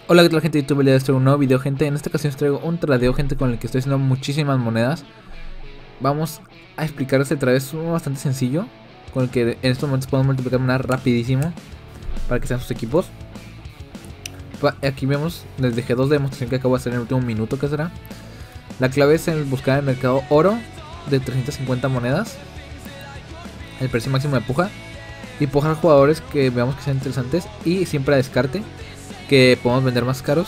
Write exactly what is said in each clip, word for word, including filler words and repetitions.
Hola, ¿qué tal, gente de YouTube? El día de hoy les traigo un nuevo video, gente. En esta ocasión os traigo un tradeo, gente, con el que estoy haciendo muchísimas monedas. Vamos a explicar este tradeo, es uno bastante sencillo, con el que en estos momentos podemos multiplicar monedas rapidísimo para que sean sus equipos. Aquí vemos, les dejé dos de demostración que acabo de hacer en el último minuto, que será. La clave es en buscar en el mercado oro de trescientas cincuenta monedas, el precio máximo de puja, y pujar jugadores que veamos que sean interesantes, y siempre a descarte, que podemos vender más caros.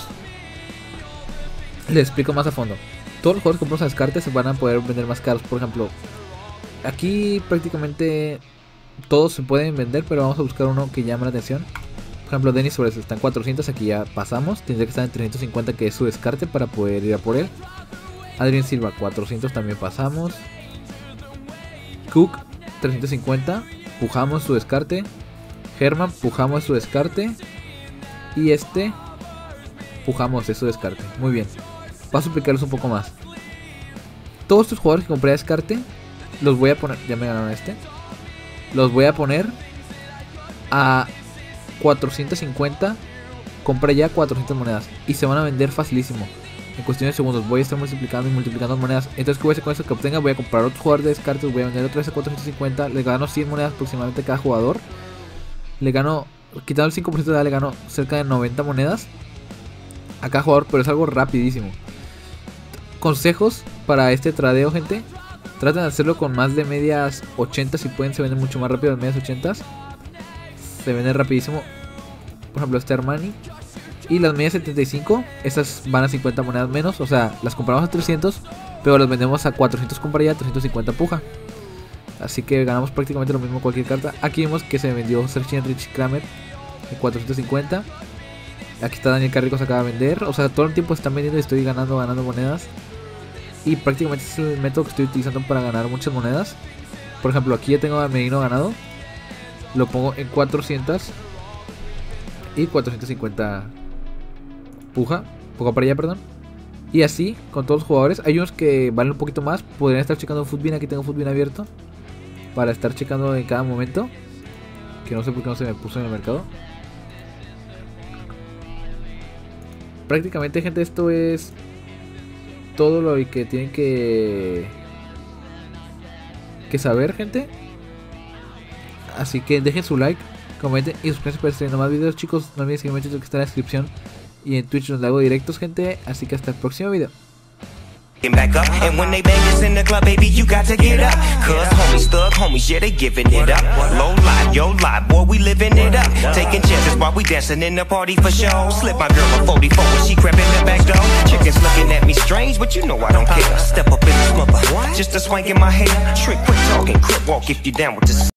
Les explico más a fondo. Todos los jugadores que compramos a descarte se van a poder vender más caros. Por ejemplo, aquí prácticamente todos se pueden vender, pero vamos a buscar uno que llame la atención. Por ejemplo, Denis Suárez está en cuatrocientos, aquí ya pasamos. Tendría que estar en trescientos cincuenta, que es su descarte, para poder ir a por él. Adrián Silva, cuatrocientos, también pasamos. Cook, trescientos cincuenta, pujamos su descarte. Germán, pujamos su descarte. Y este, pujamos de su descarte. Muy bien. Paso a explicarles un poco más. Todos estos jugadores que compré a descarte, los voy a poner, ya me ganaron este, los voy a poner a cuatrocientos cincuenta. Compré ya cuatrocientas monedas y se van a vender facilísimo. En cuestión de segundos voy a estar multiplicando y multiplicando monedas. Entonces, ¿qué voy a hacer con eso que obtenga? Voy a comprar otro jugador de descarte, voy a vender otra vez a cuatrocientos cincuenta. Le gano cien monedas aproximadamente a cada jugador. Le gano, quitando el cinco por ciento de edad, le gano cerca de noventa monedas a cada jugador, pero es algo rapidísimo. Consejos para este tradeo, gente: traten de hacerlo con más de medias ochenta, si pueden, se venden mucho más rápido. Las medias ochenta se venden rapidísimo. Por ejemplo, este Armani. Y las medias setenta y cinco, esas van a cincuenta monedas menos. O sea, las compramos a trescientos, pero las vendemos a cuatrocientos compra ya, trescientos cincuenta puja. Así que ganamos prácticamente lo mismo cualquier carta. Aquí vemos que se vendió Serge Enrich Kramer en cuatrocientos cincuenta. Aquí está Daniel Carrico, se acaba de vender. O sea, todo el tiempo están vendiendo y estoy ganando, ganando monedas. Y prácticamente es el método que estoy utilizando para ganar muchas monedas. Por ejemplo, aquí ya tengo a Medino ganado. Lo pongo en cuatrocientos. Y cuatrocientos cincuenta puja. Puja para allá, perdón. Y así con todos los jugadores. Hay unos que valen un poquito más. Podrían estar checando Futbin. Aquí tengo Futbin abierto para estar checando en cada momento. Que no sé por qué no se me puso en el mercado. Prácticamente, gente, esto es todo lo que tienen que que saber, gente. Así que dejen su like, comenten y suscríbanse para estar viendo más videos, chicos. No olviden seguirme en Twitter, que está en la descripción, y en Twitch donde hago directos, gente. Así que hasta el próximo video. Back up, and when they bang us in the club, baby, you got to get up. Cause homies, thug homies, yeah, they giving it up. Low life, yo life, boy, we living it up. Taking chances while we dancing in the party for show. Slip my girl a forty-four when she crept in the back door. Chickens looking at me strange, but you know I don't care. Step up in this mother, just a swank in my hair. Trick, quick talking, crip walk if you down with this.